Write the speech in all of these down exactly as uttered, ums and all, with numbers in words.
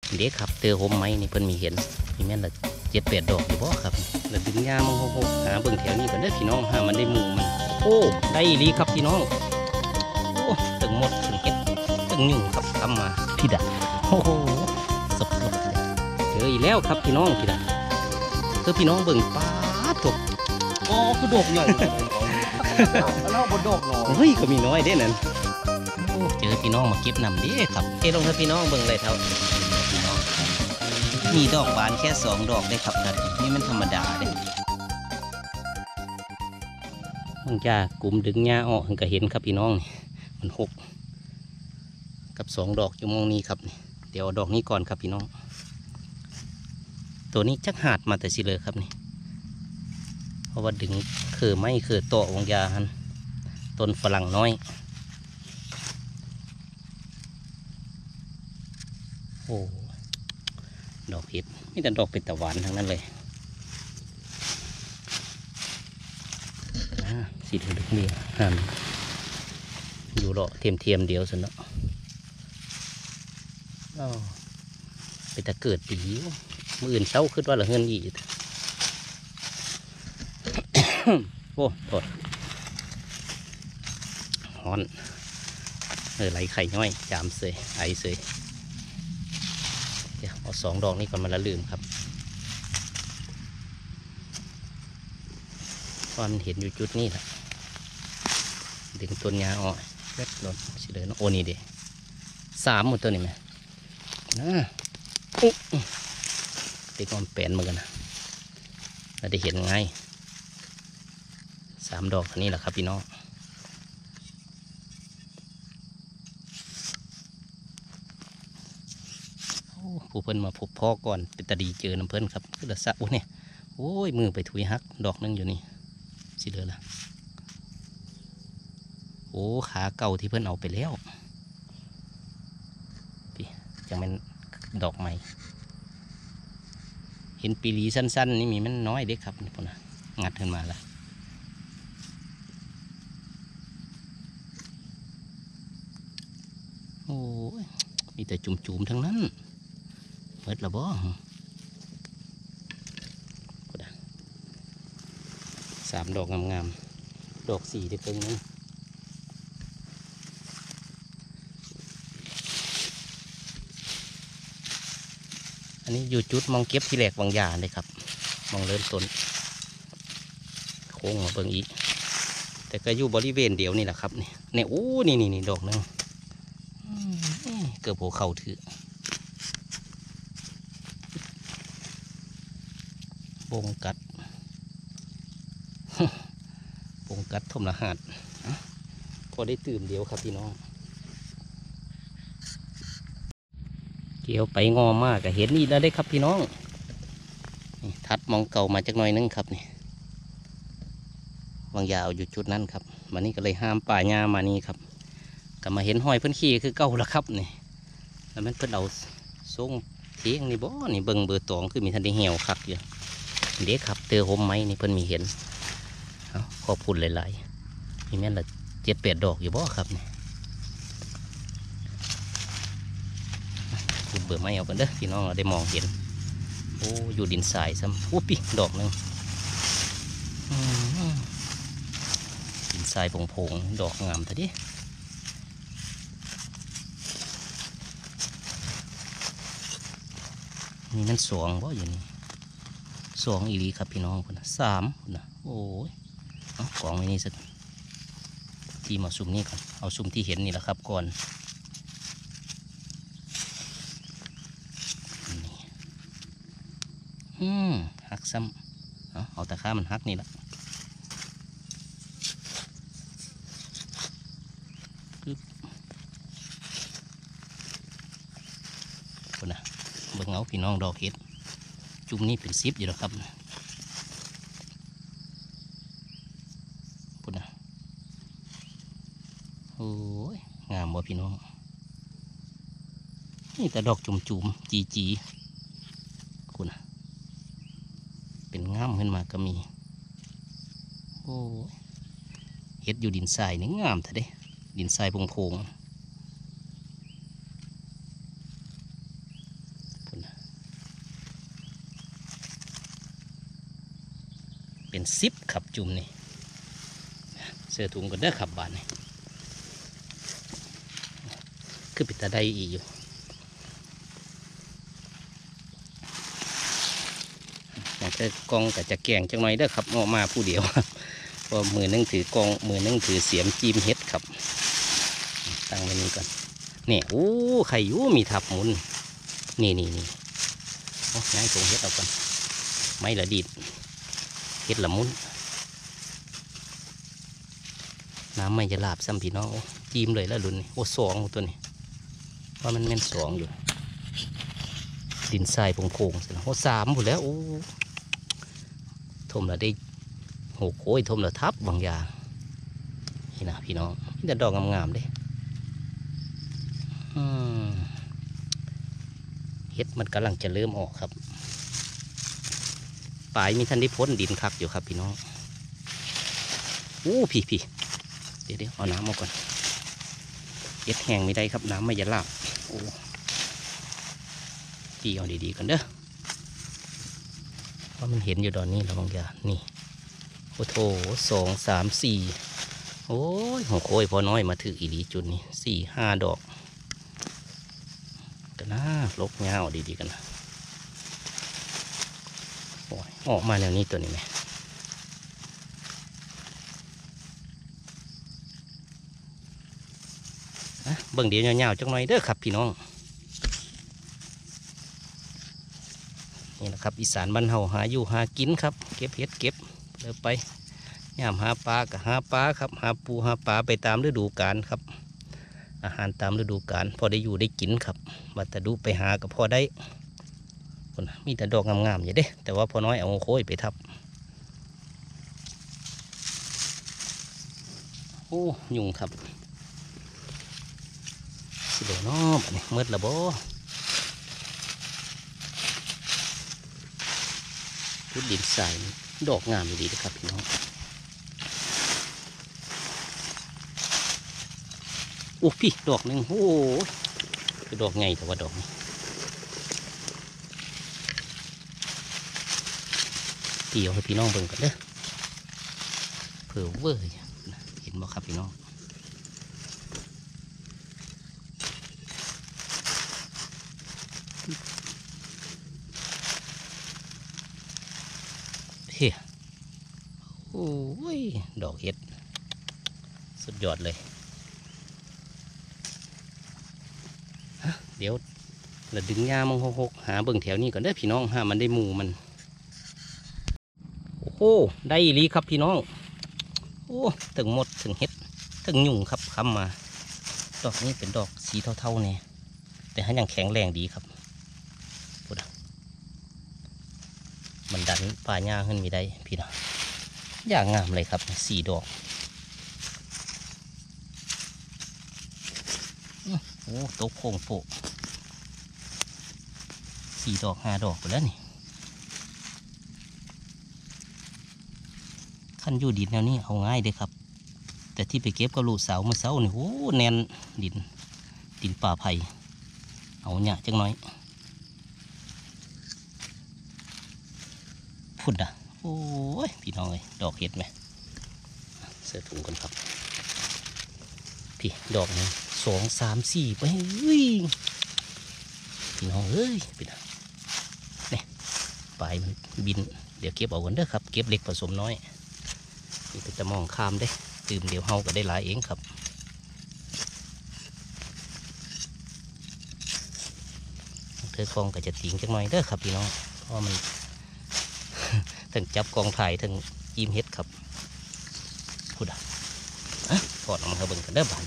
เด็กครับเจอผมไหมนี่เพิ่นมีเห็นมีแม่นละเจ็ดแปดดอกอยู่บ่ครับแล้วดึงยามังโหหาเบิ่งแถวนี้กันเด้อพี่น้องหามันได้หมู่มันโอ้ได้อีหลีครับพี่น้องโอ้ตึงหมดตึงเก็ดตึงยุ่งครับทำมาพี่ดะโอ้โหสดๆเลยเจออีกแล้วครับพี่น้องพี่ดะเจอพี่น้องเบิ่งป้าตกอ๋อคือดอกใหญ่แล้วบนดอกหน่อยเฮ้ยก็มีน้อยเด้นั่นเจอพี่น้องมาเก็บนำดิครับเอ้ลงเถอะพี่น้องเบิ่งเลยเท่ามีดอกบานแค่สองดอกได้ครับนะนี่มันธรรมดาเด้มึงจ้ากลุ่มดึงหญ้าออกก็เห็นครับพี่น้องนี่มันหกกับสองดอกอยู่มองนี้ครับเดี๋ยวดอกนี้ก่อนครับพี่น้องตัวนี้จักหาดมาแต่สิเลยครับนี่เพราะว่าดึงคือไม่คือโตวงยาฮันต้นฝรั่งน้อยโอ้ดอกเห็ดมีแต่ดอกเป็นตะวันทั้งนั้นเลยนะสีเหลืองเดียวหันอยู่รอเทียมเทียมเดียวสินะเป็นตะเกิดปีมืออื่นเศร้าขึ้นว่าละเงินอีกโอ้โหฮอนเออไหลไข่น้อยจามเสยไอเสยเดี๋ยวเอาสองดอกนี้ก่อนมาละลืมครับความเห็นอยู่จุดนี้แหละดึงต้นยาออกเล็ดลงสิเลยนะโอนี่เดสามหมดตัวนี้ไหมนะตีก้อนแปนเหมือนกันนะเราได้เห็นไงสามดอกนี้แหละครับพี่น้องผู้เพิ่นมาพบพ่อก่อนเป็นตาดีเจอน้ำเพิ่นครับคือละสะโอ้เนี่ยโอ้ยมือไปถุยฮักดอกนึงอยู่นี่สิเหลือละโอ้ขาเก่าที่เพิ่นเอาไปแล้วพี่จังเป็นดอกใหม่เห็นปีลีสั้นๆนี่มีมันน้อยเด็กครับนี่พวกน่ะงัดขึ้นมาละโอ้ยมีแต่จุ่มๆทั้งนั้นเปิดละบ่สามดอกงามๆดอกสี่ได้เพิ่งนึงอันนี้อยู่จุดมองเก็บที่แหลกบางยาเลยครับมองเริ่มต้นโค้งมาเบิ่งอีกแต่ก็อยู่บริเวณเดียวนี่แหละครับนี่เนี่ยโอ้นี่นี่นี่ดอกนึงเกือบหัวเข่าถือบงกัดบงกัดทมรหัสพอได้ตื่มเดียวครับพี่น้องเกี่ยวไปงอมากก็เห็นนี่แล้วได้ครับพี่น้องนี่ทัดมองเก่ามาจากหน่อยนึงครับนี่วางยาวอยู่จุดนั้นครับวันนี้ก็เลยห้ามป่าหญ้ามานี่ครับก็มาเห็นห้อยเพิ่นขี้คือเก่าแล้วครับนี่แล้วมันเพิ่นเอาส่งเทียงนี่บ่นี่เบิ่งเบอร์ตองคือมีทันได้เหี่ยวคักอยู่เด็กครับเจอผมไหมนี่เพิ่นมีเห็นขอบคุณหลายๆมีแม่นละเจ็ดแปดดอกอยู่บ่ครับนี่คุณเบื่อไม่เอากันเด้อพี่น้องเราได้มองเห็นโอ้อยู่ดินทรายซ้ำโอ้ปีดอกนึงดินทรายผงๆดอกงามท่าดินี่มันสองบ่อยู่นี่สองอีหลีครับพี่น้องคนนะสามคนนะโอ้ยเอากองไว้นี่สักที่มาซุ่มนี่ก่อนเอาซุ่มที่เห็นนี่แหละครับก่อนนี่อืมหักซ้ำเอาเอาตะข้ามันหักนี่แหละคนนะเบิ่งเอาพี่น้องดอกเห็ดจุ่มนี่เป็นซิปอยู่แล้วครับปุ่นนะโอ้ยงามบ่พี่น้องนี่แต่ดอกจุ่มจุ่มจีจีคุณนะเป็นงามขึ้นมาก็มีโอ้เห็ดอยู่ดินทรายนี่งามท่าเด้ดินทรายพงพงเป็นสิบขับจุ่มนี่เสื้อถุงกันเด้อขับบานนี่คือปิดตาได้อีกอยู่อยากจะกองกับจะแกงจังหน่อยเด้อครับออกมาผู้เดียวเพราะมือนึงถือกองมือนึงถือเสียมจิ้มเฮ็ดครับตั้งไว้นี่ก่อนนี่โอ้ไข่ยูมีทับหมุนนี่นี่นี่โอ้ง่ายส่งเฮ็ดเอาก่อนไม่ละดีดเฮ็ดละมุนน้ำไม่จะลาบซ้ำพี่น้องจิ้มเลยแล้วรุ่นนี้โอ้สองตัวนี้ว่ามันแม่นสองอยู่ดินทรายโค้งๆสินะโอ้สามหมดแล้วโอ้ทมละได้โหโค้ยทมละทับบางอย่างนี่นะพี่น้องนี่แต่ดอกงามๆเด้เฮ็ดมันกำลังจะเริ่มออกครับปลายมีท่านได้พ้นดินคักอยู่ครับพี่น้องอู้พี่พี่เดี๋ยวเดี๋ยวเอาน้ำมาก่อนเฮ็ดแห้งไม่ได้ครับน้ำไม่จะลาบโอ้ตีเอาดีๆกันเด้อเพราะมันเห็นอยู่ตอนนี้แล้วบางอย่างนี่โอ้โถสองสามสี่โอ้ยหัวโค้ยพอน้อยมาถืออีหลีจุดนี้สี่ห้าดอกกันนะลกเงาดีๆกันนะโอ้ยออกมาแล้วนี่ตัวนี้ไหมเบิ่งเดี๋ยวเงาๆจังหน่อยเด้อครับพี่น้องนี่นะครับอีสานบ้านเฮาหาอยู่หากินครับเก็บเห็ดเก็บเลยไปย่ามหาปลากับหาปลาครับหาปูหาปลาไปตามฤดูกาลครับอาหารตามฤดูกาลพอได้อยู่ได้กินครับบัดแต่ดูไปหากับพอได้คนมีแต่ดอกงามๆอยู่เด้แต่ว่าพอน้อยเอาโค้ยไปทับโอ้ยุงครับสิเดี๋ยวน้อบัดนี้มืดละบ่พุดดินใส่ดอกงามดีนะครับพี่น้องโอ้พี่ดอกหนึ่งโอ้คือดอกไงแต่ว่าดอกนี้เกี่ยวให้พี่น้องเบิ่งกันเด้อเผื่อเวอร์เห็นบ่ครับพี่น้องเฮ้ยโอ้ยดอกเห็ดสุดยอดเลยเดี๋ยวเราดึงยามองหกหาเบิ่งแถวนี้ก่อนเด้อพี่น้องหามันได้หมูมันโอ้โหได้ลีครับพี่น้องโอ้ถึงหมดถึงเห็ดถึงยุ่งครับคำมาดอกนี้เป็นดอกสีเทาๆเนี่ยแต่ให้ยังแข็งแรงดีครับพูดมันดันป่าหญ้าขึ้นมีได้พี่น้องอย่างงามเลยครับสี่ดอกโอ้โต๊ะโค้งโปะสี่ดอกห้าดอกไปแล้วนี่ขั้นอยู่ดินแนวนี้เอาง่ายเลยครับแต่ที่ไปเก็บกับลูกสาวเมื่อเช้านี่โอ้แน่นดินดินป่าไผ่เอาเนี่ยจังน้อยพุ่นอ่ะโอ้ยพี่น้องเลยดอกเห็ดไหมเสื้อถุงกันครับพี่ดอกนี้สองสามสี่ไปเฮ้ยพี่น้องเอ้ยพี่น้องนี่ปลายมันบินเดี๋ยวเก็บเอากันเด้อครับเก็บเล็กผสมน้อยนี่ก็จะมองข้ามได้ตื่มเดี๋ยวเฮาก็ได้หลายเองครับเธอกองก็จะติงจังหน่อยเด้อครับพี่น้องเพราะมันถึงจับกองถ่ายถึงยิ้มเฮ็ดครับพูดอ่ะถอดออกมาเบิ่งกันเด้อบาน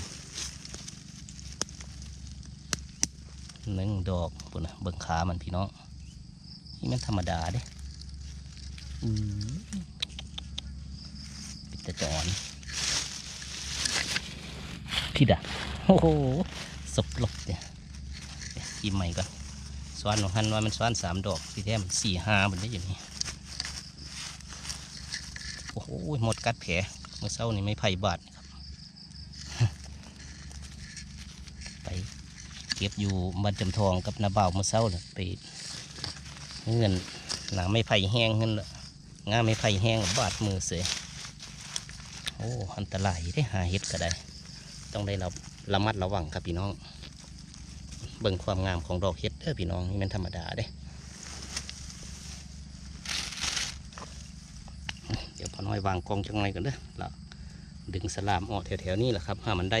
หนึ่งดอกพูดนะเบิ่งขามันพี่น้องนี่มันธรรมดาเด้อือปิดตะจอนพี่ด่ะโอ้โหสบลบเนี่ยยิ้มใหม่ก่อนสวานของฮันว่ามันสวานสามดอกพี่แท้มันสี่ห้าบนได้อย่างนี้โอ้โหหมดกัดแผลเมื่อเช้านี่ไม่ไผ่บาดครับไปเก็บอยู่บ้านจำทองกับนาบ่าวเมื่อเช้าเลยไปเงินหนาไม่ไผ่แห้งเงินละงาไม่ไผ่แห้งบาดมือเสียโอ้อันตรายได้หาเห็ดก็ได้ต้องได้รับระมัดระวังครับพี่น้องเบิ่งความงามของดอกเห็ดเด้อพี่น้องนี่มันธรรมดาเด้เดี๋ยวพอน้อยวางกองจังไรกันเด้อแล้วดึงสลามออกแถวๆนี้แหละครับหามันได้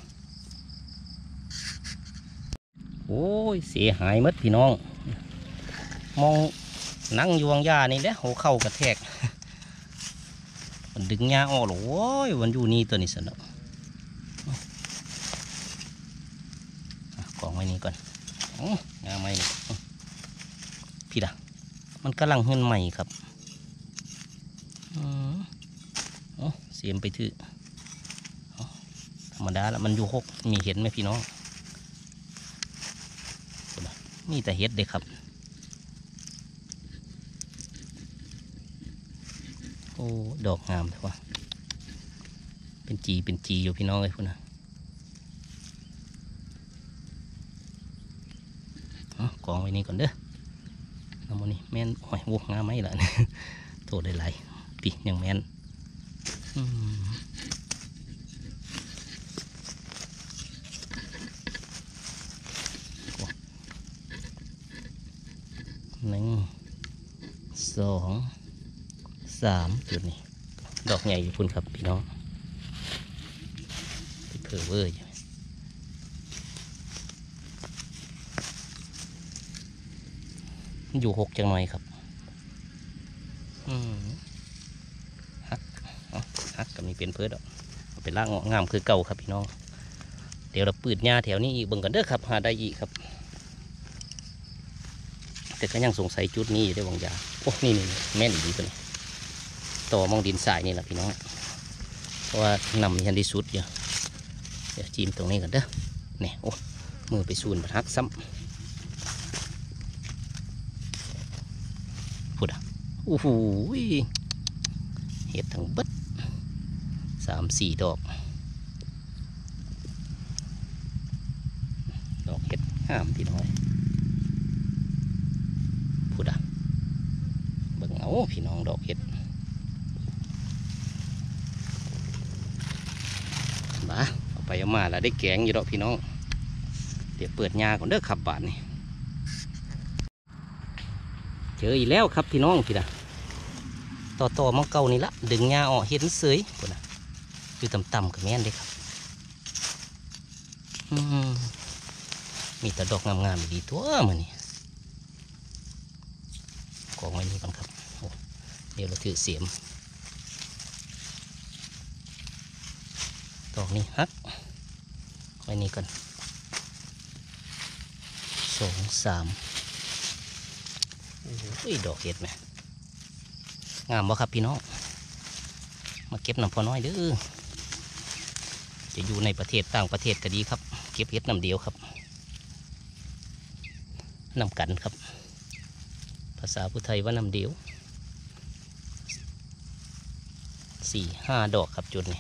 โอ้ยเสียหายหมดพี่น้องมองนั่งอยู่วางยานี่แหละหัวเข่ากระแทกมันดึงยาออกหรอโว้ยมันอยู่นี่ตัวนี้สนุกกองไว้นี่ก่อนงาไม้นี่พี่ดะมันกำลังขึ้นใหม่ครับเสียมไปถือธรรมดาแล้วมันอยู่หกมีเห็ดไหมพี่น้องนี่แต่เห็ดเด็กครับโอ้ดอกงามแต่ว่าเป็นจีเป็นจีอยู่พี่น้องเลยพุ่นนะกองไว้นี่ก่อนเด้อน้ำมันนี่แม่นโอ้ยวัวงามไหมล่ะเนี่ยโทษได้หลายปียังแม่นหนึ่งสองสามจุดนี้ดอกใหญ่อยู่พุ่นครับพี่น้องเผื่อเวอร์อยู่อยู่หกจังหน่อยครับอืมฮักฮักก็มีเป็นเพื่อดอกเป็นร่างงามคือเก่าครับพี่น้องเดี๋ยวเราปืดหญ้าแถวนี้อีกเบิ่งกันเด้อครับหาได้อีกครับแต่ก็ยังสงสัยจุดนี้อยู่ได้บางอย่างโอ้นี่นี่แม่นดีตัวนี้ต่อมองดินสายนี่แหละพี่น้องเพราะว่านำยันที่สุดอยู่เดี๋ยวจิ้มตรงนี้กันเด้อเนี่ยโอ้มือไปซูนบัดฮักซ้ำพูดอ่ะโอ้โหเห็ดทั้งเบิดสามสี่ดอกดอกเห็ดห้ามพี่น้อยพูดอ่ะเบิ่งเอาพี่น้องดอกเห็ดบ้าเอาไปเอามาแล้วได้แกงอยู่ดอกพี่น้องเดี๋ยวเปิดหญ้าก่อนเด้อขับบาทนี่เจออีกแล้วครับพี่น้องพี่นะต่อต่อมังเก่านี่ละดึงหญ้าออกเห็นเสยพูดนะอยู่ต่ำๆกับแม่นเด้ครับมีแต่ดอกงามๆดีตัวมันนี่กองไว้นี่ก่อนครับเดี๋ยวเราถือเสียมดอกนี้ฮักไว้นี่ก่อนสองสามโอ้ยดอกเห็ดไหมงามบ่ครับพี่น้องมาเก็บน้ำพอน้อยเด้อจะอยู่ในประเทศต่างประเทศก็ดีครับเก็บเห็ดน้ำเดียวครับน้ำกันครับภาษาพุทธไทยว่าน้ำเดียวสี่ห้าดอกครับจุดนี้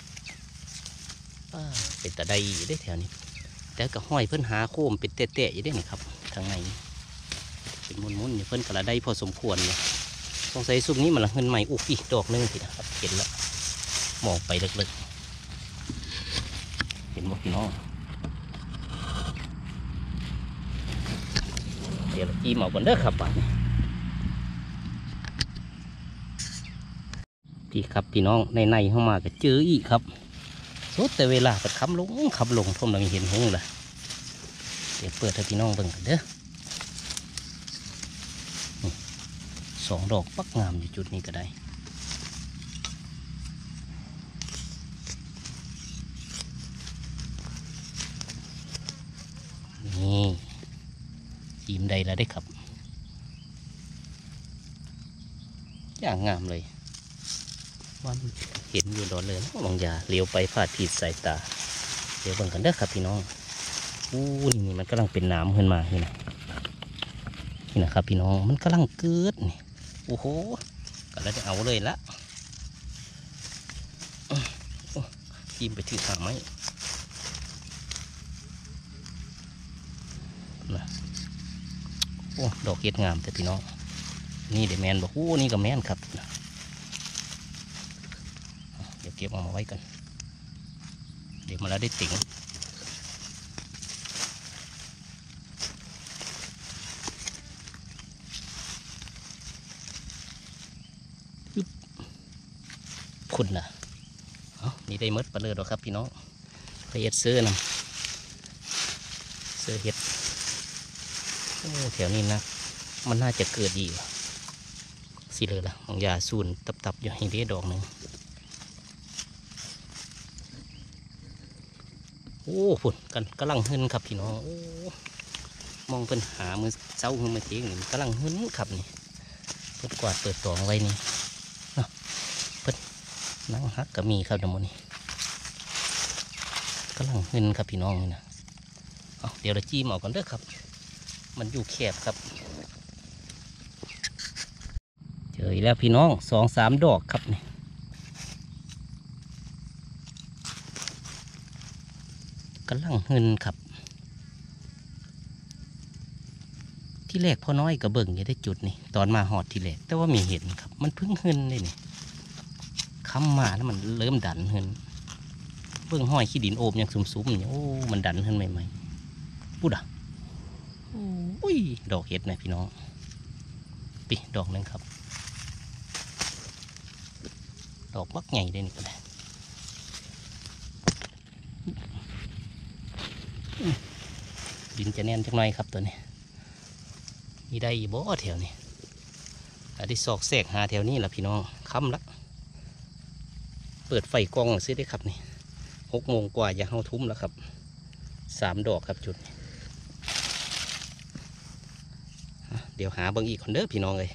เป็นตะไดอยู่ได้แถวนี้แต่ก็ห้อยเพิ่นหาโคมเป็นเตะๆอยู่ได้นี่ครับทางในเป็นมุนๆอยู่เพิ่นกระไดพอสมควรเลยสงสัยซุปนี้มันละเงินใหม่อุ๊ยดอกนึงพี่นะครับเห็นแล้วมองไปลึกๆเห็นหมดพี่น้องเดี๋ยวจิ้มเอาก่อนเด้อครับป่านนี้พี่ครับพี่น้องในในเข้ามาก็เจออีกครับสุดแต่เวลาก็ขับลงขับลงผมเราเห็นหงเลยเดี๋ยวเปิดให้พี่น้องเบิ่งกันเด้อสองดอกปักงามอยู่จุดนี้ก็ได้นี่จิ้มได้แล้วได้ครับอย่างงามเลยว่าเห็นอยู่ดอนเลยลองอย่าเลี้ยวไปพลาดผิดสายตาเดี๋ยวเบิ่งกันเด้อครับพี่น้องอู้นี่มันกำลังเป็นน้ำขึ้นมานี่นะนี่นะครับพี่น้องมันกำลังเกิดนี่โอ้โหก็แล้วจะเอาเลยละจิ้มไปถือทางไหมนะโอ้ดอกเห็ดงามแต่พี่น้องนี่เดี๋ยวแมนบอกโอ้นี่ก็แมนครับเดี๋ยวเก็บเอามาไว้กันเดี๋ยวมาแล้วได้ติ๋งคุณนะเอานี่ได้มดปลาเลือดหรอครับพี่น้องไปเอ็ดเสื้อนำเสื้อเห็ดโอ้แถวนี้นะมันน่าจะเกิดดีสิเลยล่ะของยาสูนตับๆอยู่ให้ได้ดอกหนึ่งโอ้ฝุ่นกันกำลังหึนครับพี่น้องโอ้มองเป็นหามือเจ้ามือมาเทียงนี่กำลังหึนครับนี่เปิดกวาดเปิดตองไว้นี่เปิดนั่งฮักก็มีครับเดี๋ยวนี้กำลังหึนครับพี่น้องนี่นะเอาเดี๋ยวเราจี้หมอก่อนเด้อครับมันอยู่แคบครับเจอแล้วพี่น้องสองสามดอกครับนี่กำลังหึนครับที่แรกพ่อน้อยกับเบิ่งยังได้จุดนี่ตอนมาหอดที่แรกแต่ว่ามีเห็นครับมันเพิ่งหึนเลยนี่ค้ำมาแล้วมันเริ่มดันหึนเบิ่งห้อยขี้ดินโอบยังสุ่มๆเนี่ยโอ้มันดันหึนใหม่ๆปุ๊ดอ่ะโอ้ยดอกเห็ดนะพี่น้องปีดอกนึงครับดอกบักใหญ่เลยนี่ก็ได้ดินจะแน่นจังหน่อยครับตัวนี้มีได้บ่แถวนี้อันที่ซอกแซกหาแถวนี้แหละพี่น้องค่ำละเปิดไฟกองซื้อได้ครับนี่หกโมงกว่าอย่าเฮาทุ่มแล้วครับสามดอกครับจุดนี้เดี๋ยวหาเบิ่งอีกคนเด้อพี่น้องเลย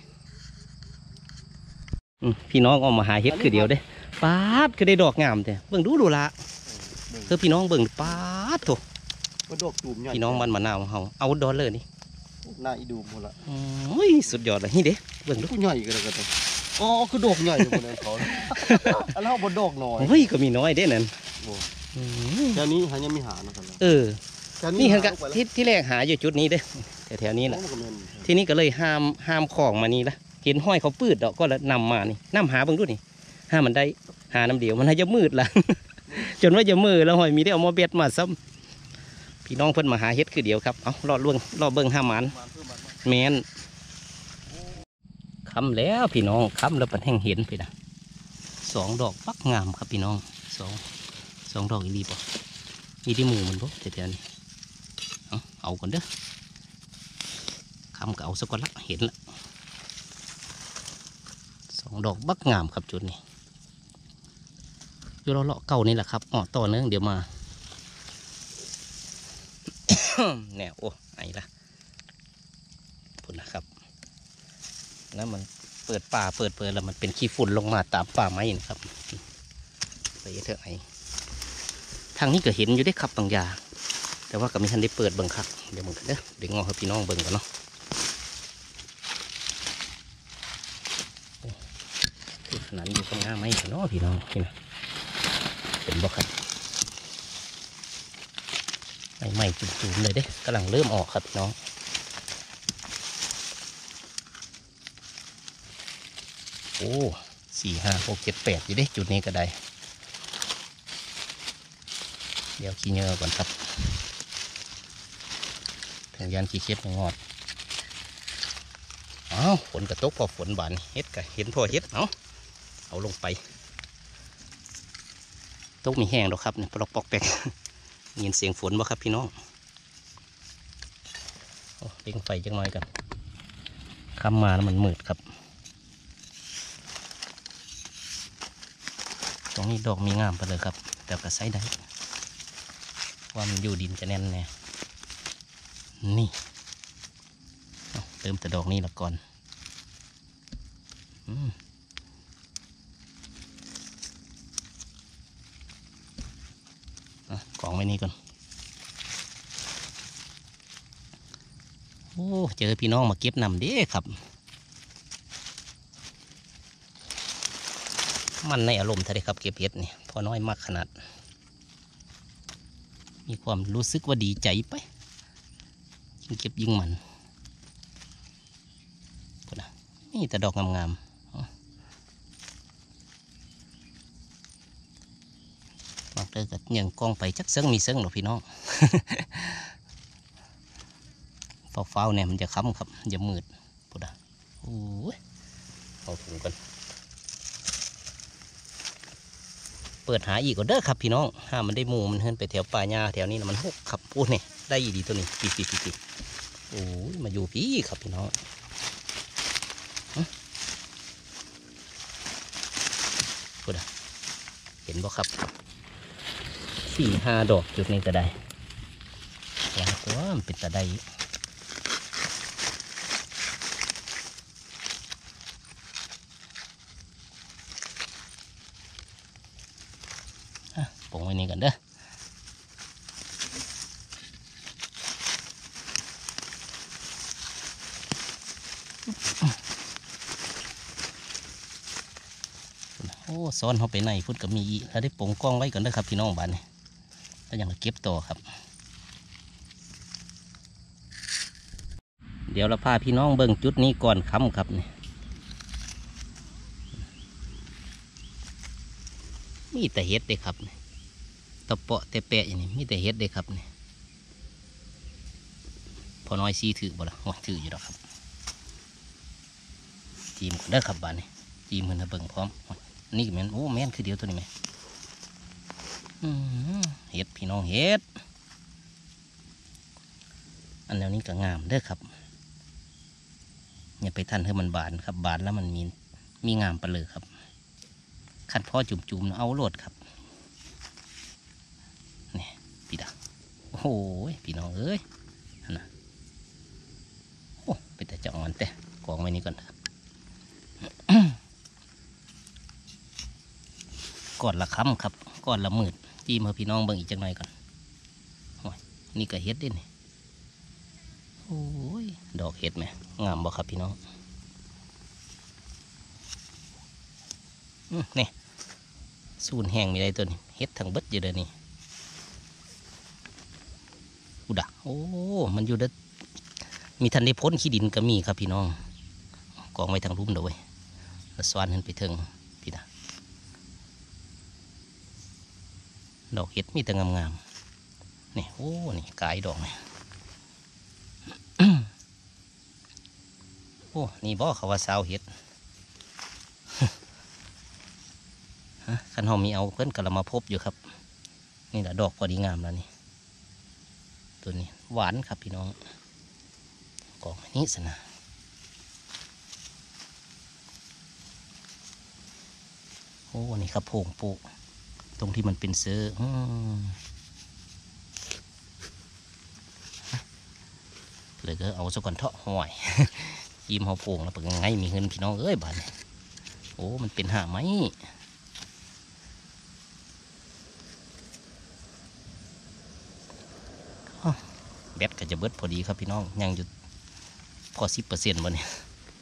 พี่น้องออกมาหาเห็ดคือเดียวเด้ป๊าดคือได้ดอกงามแต่เบิ่งดูดูละเธอพี่น้องเบิ่งป๊าดโถพี่น้องมันมะนาวเฮาเอาดอลเลยนี่น่าอีดูหมดละโอ้ยสุดยอดเลยนี่เด้เบิ่งดูใหญ่กันเลยกันอ๋อคือดอกใหญ่หมดเลยเขาแล้วบนดอกน้อยเฮ้ยก็มีน้อยเด้นั่นแถวนี้หายังไม่หานะครับเออนี่เห็นกันที่ที่แรกหาอยู่จุดนี้เด้แต่แถวนี้แหละที่นี่ก็เลยห้ามห้ามของมานี่ละเห็นห้อยเขาปืดดอกก็เลยนำมานี่นำหาเบิ่งดูนี่ห้ามันได้หาน้ำเดียวมันให้จะมืดละจนว่าจะมืดแล้วหอยมีได้เอามาเบ็ดมาซ้ำพี่น้องเพิ่นมาหาเฮ็ดคือเดียวครับเอารอดล่วงรอดเบิ่งห้ามันแมนคำแล้วพี่น้องคำแล้วปันแห้งเห็นไปนะสองดอกปักงามครับพี่น้องสองสองดอกอีรีป่ะมีที่หมูมันป่ะเดี๋ยวนี้เอาเอาก่อนเด้อคำก็เอาสักก่อนละเห็นละสองดอกบักงามครับจุดนี้อยู่เลาะเก่านี่แหละครับอ๋อต่อเนื่องเดี๋ยวมา แนวโอ้ไอ้ละพุ่นนะครับแล้วมันเปิดป่าเปิดเปิดแล้วมันเป็นขี้ฝุ่นลงมาตามป่าไม้นะครับไปเถอะไอ้ทางนี้ก็เห็นอยู่ได้ครับบางอย่างแต่ว่าก็มีท่านได้เปิดเบิ่งครับเดี๋ยวมึงเด้อเดี๋ยวงอให้พี่น้องเบิ่งกันเนาะขนาดอยู่ข้างหน้าไม้กันเนาะพี่น้องนี่นะเป็นบ่ครับไม่ไม่จุ่มๆเลยเด้กำลังเริ่มออกครับพี่น้องโอ้สี่ห้าหกเจ็ดแปดอยู่เด้จุดนี้ก็ได้เดี๋ยวขี้เงือก่อนครับถึงยันขี้เข็บงอดอ้าวฝนกระตกพอฝนบานเฮ็ดกะเห็นพอเฮ็ดเอาเอาลงไปตกมีแห้งหรอกครับเนี่ยปลอกปอกแปกยินเสียงฝนบ่ครับพี่น้องโอ้เล่งไฟจังหน่อยกันคำมาแล้วมันมืดครับตรงนี้ดอกมีงามไปเลยครับแต่ก็ใช้ได้ว่ามันอยู่ดินจะแน่นแน่นี่เติมแต่ดอกนี้ละก่อนอืมกองไว้นี่ก่อนโอ้เจอพี่น้องมาเก็บนำเด้ครับมันในอารมณ์ทะเลครับเก็บเห็ดนี่พอน้อยมากขนาดมีความรู้สึกว่าดีใจไปยิ่งเก็บยิ่งมันพุ่นนะนี่แต่ดอกงามๆบอกเลยกับยังกองไปจักเซิงมีเซิงหรอพี่น้อง เฝ้าๆเนี่ยมันจะค้ำครับจะมืดปุ๊ดอ่ะโอ้ยเอาถุงกันเปิดหาอีกก็เด้อครับพี่น้องห้ามันได้หมูมันเฮินไปแถวป่าหญ้าแถวนี้นะมันหกครับโอ้เนี่ยได้อีดีตัวนี้ปีปีปีปีโอ้ยมาอยู่พี่ครับพี่น้องปุ๊ดอ่ะเห็นบ่ครับสี่ห้าดอกจุดนี้ก็ได้แล้วตัวมันเป็นตะไดปงไว้นี่กันเด้อโอ้ซ้อนเขาไปไหนพุ่นกับมีอีถ้าได้ปงกล้องไว้ก่อนเด้อครับพี่น้องบ้านนี่ถ้าอย่างเราเก็บต่อครับเดี๋ยวเราพาพี่น้องเบิ่งจุดนี้ก่อนค่ำครับนี่มีแต่เห็ดเด้ครับตะเปาะแต่แปะอย่างนี้มีแต่เห็ดเด้ครับนี่พอน้อยซีถือบ่ละโอ้ถืออยู่แล้วครับจีมก่อนเด้อครับบ้านนี่จีมเพิ่นให้เบิ่งพร้อมนี่แม่นโอ้แม่นคือเดียวตัวนี้ไหมเห็ดพี่น้องเห็ดอันแนวนี้ก็งามเด้อครับอย่าไปทันให้มันบานครับบานแล้วมันมีมีงามไปเลยครับขัดพ่อจุ่มๆเอาโลดครับนี่พี่ดาโอ้โหพี่น้องเอ้ยนะโอ้ไปแต่จะอ่อนแต่กองไว้นี่ก่อนก่อนละคำครับก่อนละหมื่นจีมาพี่น้องเบิ่งอีกจังหน่อยก่อนนี่ก็เฮ็ดดินี่โอ้ยดอกเห็ดไหมงามบ่ครับพี่น้องนี่สูนแห้งมีอะไรตัวนี้เฮ็ดทั้งเบิดอยู่เดี๋ยวนี้อุดะโอ้มันอยู่เด้อมีทันได้พ้นขี้ดินก็มีครับพี่น้องกองไว้ทางลุ่มเด้อเว้ยแล้วสวานขึ้นไปถึงพี่นะดอกเห็ดมีแต่งามๆนี่โอ้นี่กายดอกนี่ โอ้นี่บ่เขาว่าสาวเห็ด ขันหอมมีเอาเพิ่นกระมาพบอยู่ครับนี่แหละดอกพอดีงามแล้วนี่ตัวนี้หวานครับพี่น้องกองนี้สนะโอ้นี่ครับโผงปูตรงที่มันเป็นเสื้อเลยก็เอาสักก่อนเถาะห่วยยิ้มเขาโผงแล้วเป็นไงมีเงินพี่น้องเอ้ยบ้านโอ้มันเป็นหาไหมแบตก็จะเบิดพอดีครับพี่น้องยังอยู่พอสิบเปอร์เซ็นต์บ่เนี่ย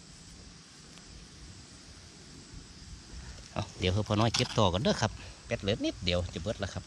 เอาเดี๋ยวพอน้อยเก็บต่อกันเด้อครับแบตเหลือนิดเดียวจะเบิดแล้วครับ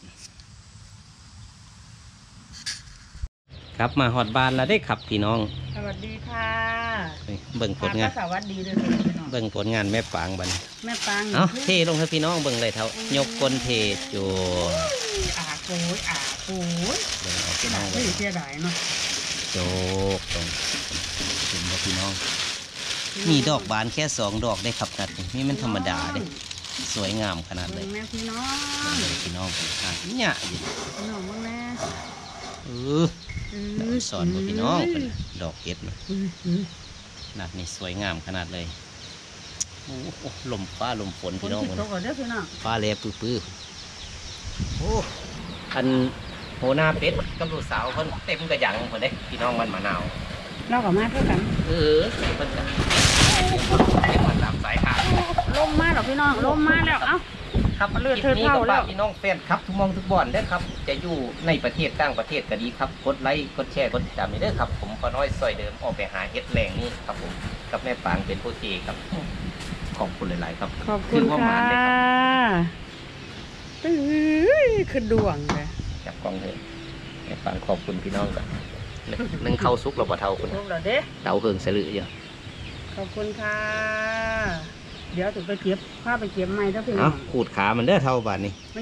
ครับมาหอดบานแล้วได้ครับพี่น้องสวัสดีค่ะเบิ่งผลงานสวัสดีเลยพี่น้องเบิ่งผลงานแม่ปางบันแม่ปางเอาเทลงให้พี่น้องเบิ่งเลยเท่ายกก้นเทจูอาโก้ยอาโก้ยเบิ่งเอาพี่น้องเสียดายเนาะโจกตรงเห็นบ่พี่น้องมีดอกบานแค่สองดอกได้ครับนัดนี่มันธรรมดาเด้สวยงามขนาดเลยแม่พี่น้องพี่น้องอ่ะเนี่ยอยู่พี่น้องบ้างแม่เออสอนบ่พี่น้องดอกเห็ดนัดนี่สวยงามขนาดเลยโอ้ลมฟ้าลมฝนพี่น้องฟ้าแลปื้อๆโอ้อันโหหน้าเป็ดกับลูกสาวเพิ่นเต็มกระยังเพิ่นเด้พี่น้องมันมะนาวเรากับมาเท่ากันเออเพิ่นจะเต็มมาตามสายหาดลมมาหรอพี่น้องลมมาแล้วเอ้าครับเลือดเธอเท่าแล้วพี่น้องแฟนครับทุกมองทุกบ่อนได้ครับจะอยู่ในประเทศต่างประเทศก็ดีครับกดไลค์กดแชร์กดติดตามนี่เด้อครับผมพอน้อยซอยเดิมออกไปหาเห็ดแรงนี่ครับผมกับแม่ปางเป็นผู้ที่ครับขอบคุณหลายๆครับขอบคุณค่ะคือดวงเลยจับกล้องเถอะแม่ปางขอบคุณพี่น้องกันนึ่งเข้าซุกเราบ่เท่าคุณเตาเฮิงสลือเยอะขอบคุณค่ะ เดี๋ยวจะไปเก็บพาไปเก็บใหม่เด้อพี่น้เอาองขูดขามันเด้อเท่าบาดนี้